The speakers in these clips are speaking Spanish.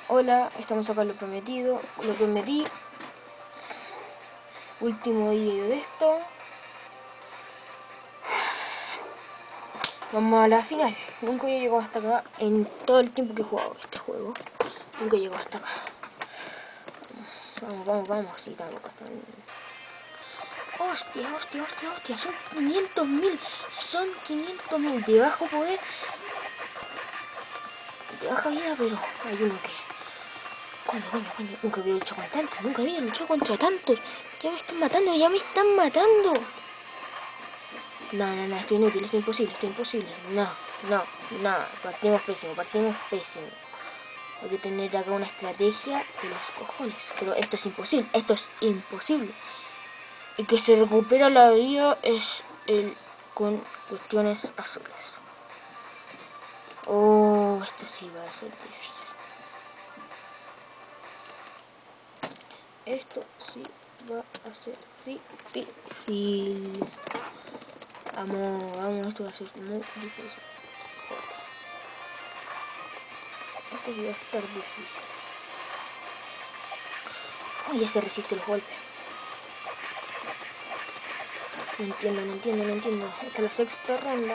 Hola, estamos acá, lo prometido, lo prometí. Último video de esto. Vamos a la final. Nunca he llegado hasta acá en todo el tiempo que he jugado este juego. Nunca he llegado hasta acá. Vamos, sí, tampoco está bien. Hostia, son 500.000. Son 500.000 de bajo poder. De baja vida, pero hay uno que... Coño, nunca había luchado con tantos, nunca había luchado contra tantos. Ya me están matando. No, esto es inútil, esto es imposible. No. Partimos pésimo. Hay que tener acá una estrategia de los cojones. Pero esto es imposible. El que se recupera la vida es el con cuestiones azules. Oh, esto sí va a ser difícil. Esto sí va a ser difícil. Vamos, esto va a ser muy difícil. Esto sí va a estar difícil. Ay, ya se resiste los golpes. No entiendo. Esta es la sexta ronda.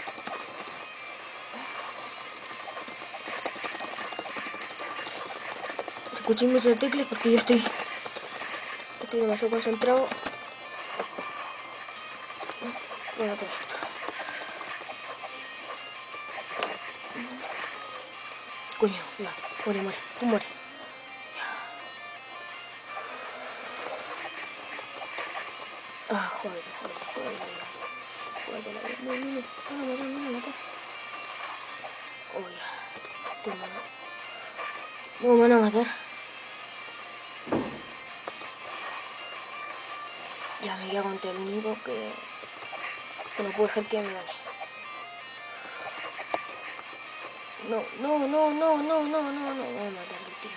Escuché muchas teclas porque yo estoy demasiado concentrado. Bueno, todo esto. Coño, ya, muere, tú muere. Ah, joder. No, me matar. Oh, ya. No me van a matar. Ya me queda contra el único que no puedo dejar que me gane. No, voy a matar al último.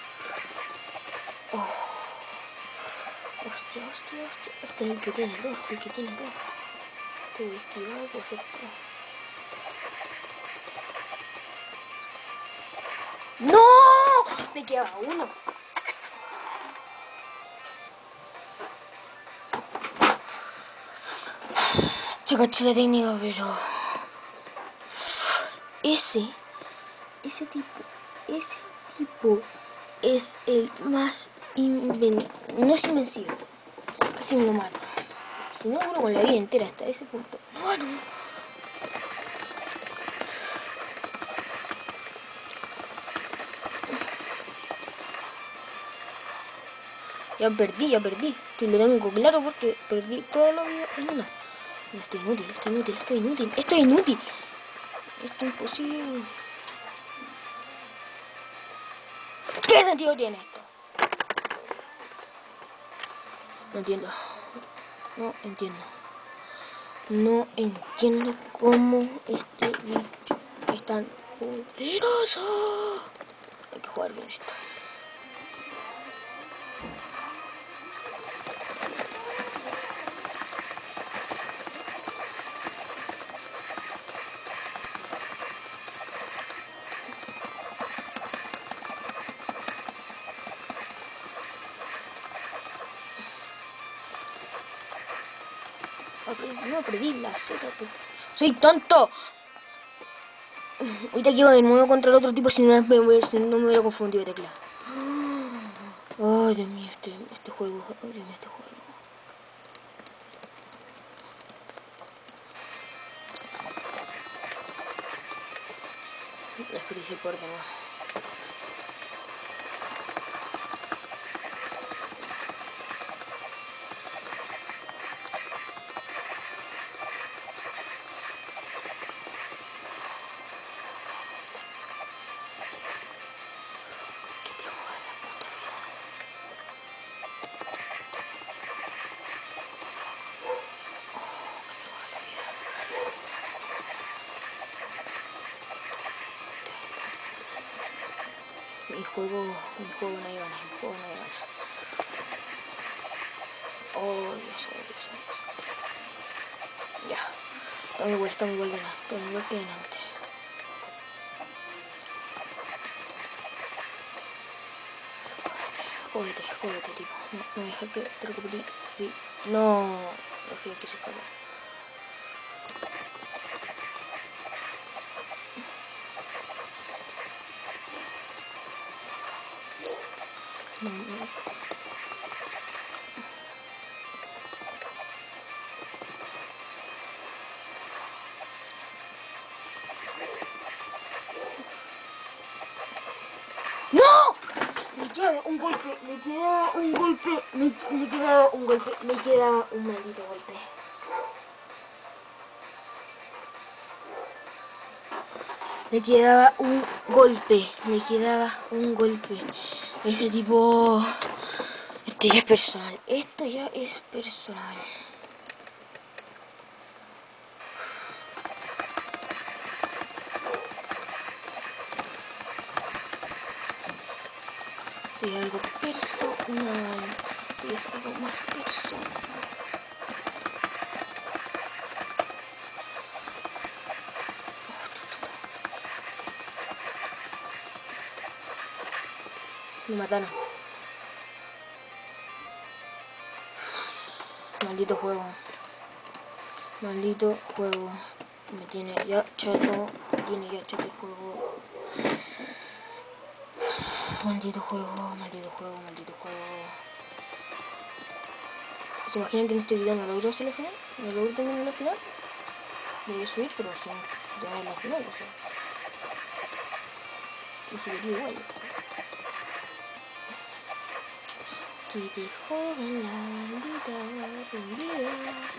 Oh. Hostia. Este es el que tiene dos, Te voy a esquivar, puedo hacer todo. ¡No! Me quedaba uno. Yo caché la técnica, pero... Ese tipo es el más no es invencible. Casi me lo mato. Si no, duro con la vida entera hasta ese punto. No. Ya perdí. Que lo tengo claro porque perdí toda la vida en una. No, esto es inútil. Esto es imposible. ¿Qué sentido tiene esto? No entiendo cómo este bicho es tan poderoso. Hay que jugar bien esto. No perdí la Z. ¡Soy tonto! Ahorita quedo de nuevo contra el otro tipo si no me hubiera confundido de tecla. Ay, Dios mío, este juego. Desperdicié por de nuevo. Mi juego no hay ganas, Oh, Dios. Ya. Estamos igual de nada. Estamos igual que delante. Jódete, jódete, tipo. No, no deja que te recupere. No, dejé que se escape. No, no. ¡No! Me quedaba un golpe, me quedaba un golpe, me quedaba un golpe, me quedaba un maldito golpe. Me quedaba un golpe, me quedaba un golpe. Ese tipo... Esto ya es personal, esto ya es personal. Y algo personal, y es algo más personal. Me mataron. Maldito juego. Maldito juego. Me tiene ya chato. Me tiene ya chato el juego. Maldito juego, maldito juego, maldito juego. ¿Se imaginan que en este video no logro hacer la final? ¿No logro terminar la final? Debería subir, pero si ya es la final, o sea. Lo subiría igual. Que te jodan la vida prendida.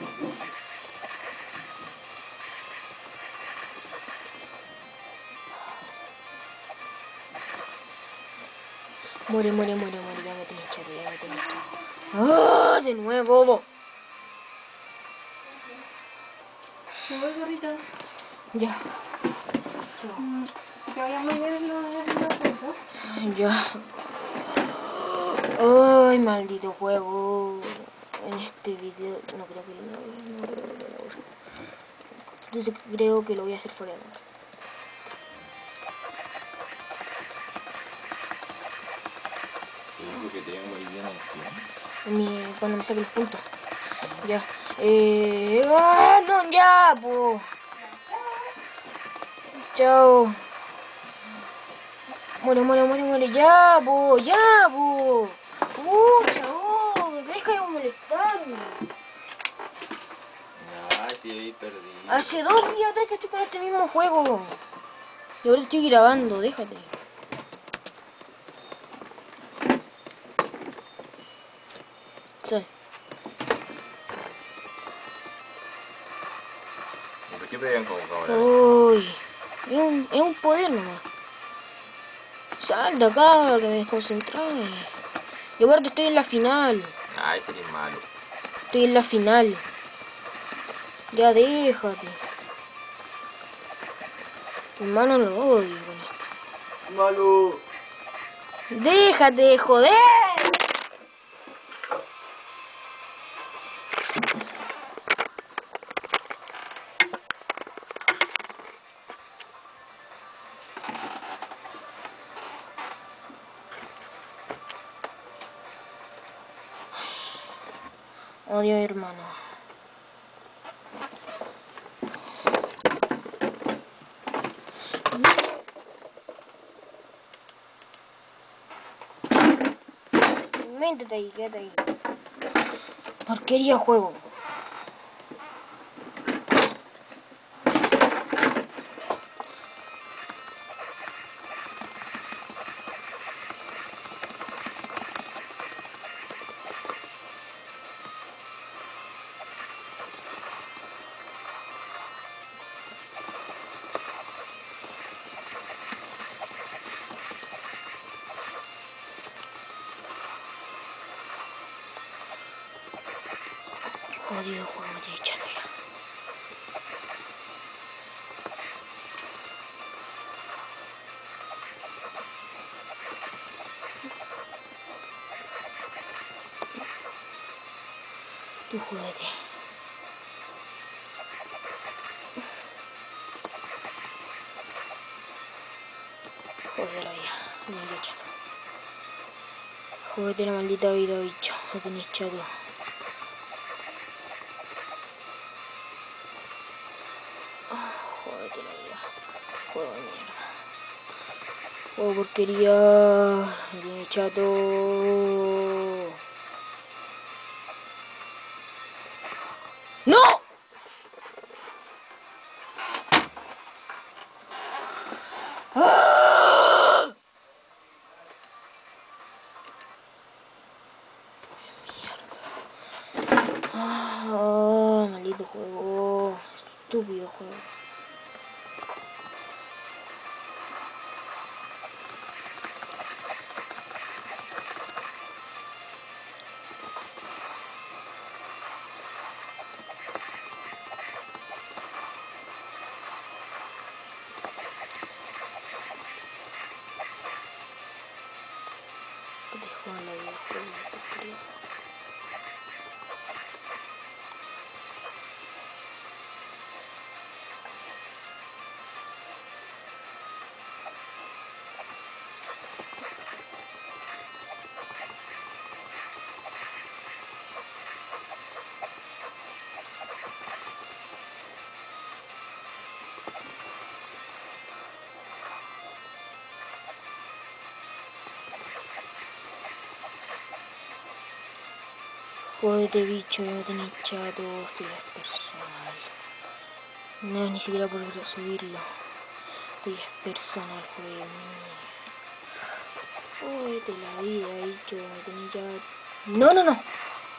Muere, muere, muere, muere. Ya me tenés chato, ya me tenés chato. ¡Ah! ¡De nuevo, bobo! Me voy, gordita. Ya. Chao. Que te vaya muy bien en la cuenta. Ya. Ay, maldito juego. En este video no creo que lo logre, no creo que lo logre. Entonces creo que lo voy a hacer fuera de cámara. Digo que te va muy bien el tiempo. Cuando me saque los puntos. Ya. No, ya, po. Chao. Muere, muere, muere, muere. Ya, po, ya, po. Chao. Deja de molestarme. Ay, sí, ahí perdí. Hace 2 días atrás que estoy con este mismo juego. Y ahora estoy grabando, déjate. Sal. ¿Y por qué te veían como cámara? Uy. Es un poder nomás. Sal de acá, que me desconcentré. Y aparte estoy en la final. Ay, sería malo. Estoy en la final. Ya déjate. Hermano, lo odio. Malo. Déjate, joder. Odio, hermano. Métete ahí, quédate ahí. Porquería juego. Jodido juego, te he echado ya. Tu juguete. Jódelo ya, ni lo he echado. Jódete la maldita vida, bicho. No tenés chato. Jódete la vida. Juego de mierda. Juego porquería. No tiene chato. ¡No! ¡Ah! ¡Ah! Maldito juego. Estúpido juego. Que te juegan la vida, juego de porquería. Jódete, bicho, no tenés chato, esto ya es personal. No es ni siquiera por subirlo. Esto ya es personal, joder mío. Jódete la vida, bicho, no tenés chato. No, no, no.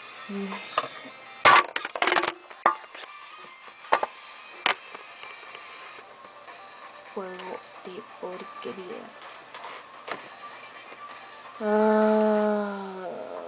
Juego de porquería. Ah.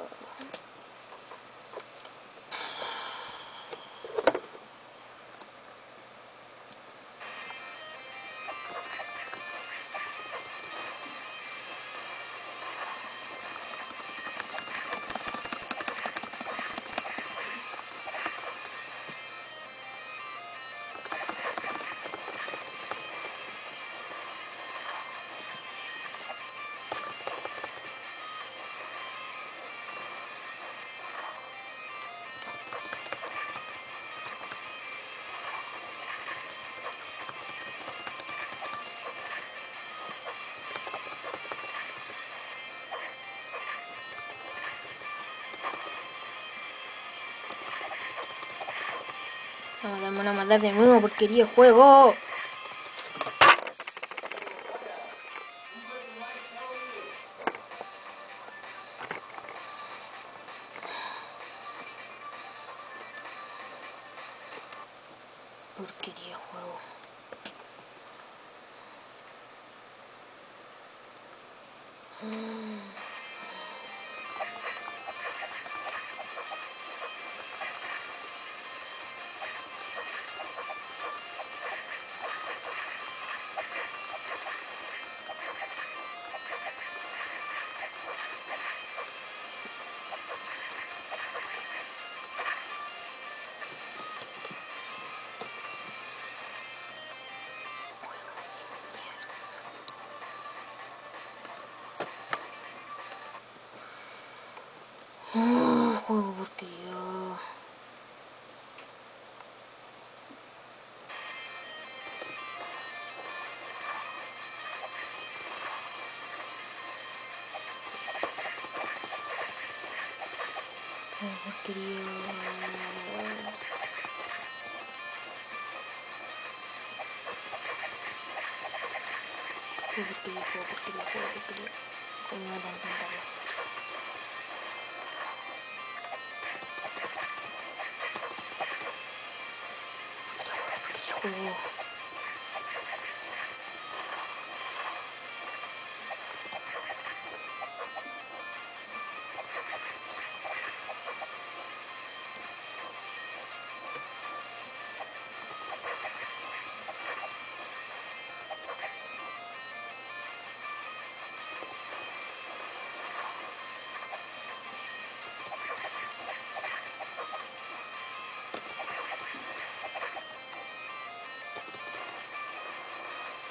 Ahora me van a matar de nuevo, porquería de juego. Porquería de juego. Juego porquería. Juego porquería. Juego porquería, juego porquería, juego porquería. Como me matan tanta cosa. Juego.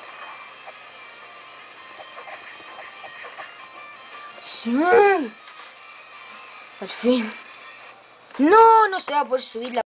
Sí. Al fin. No, no se va a poder subir la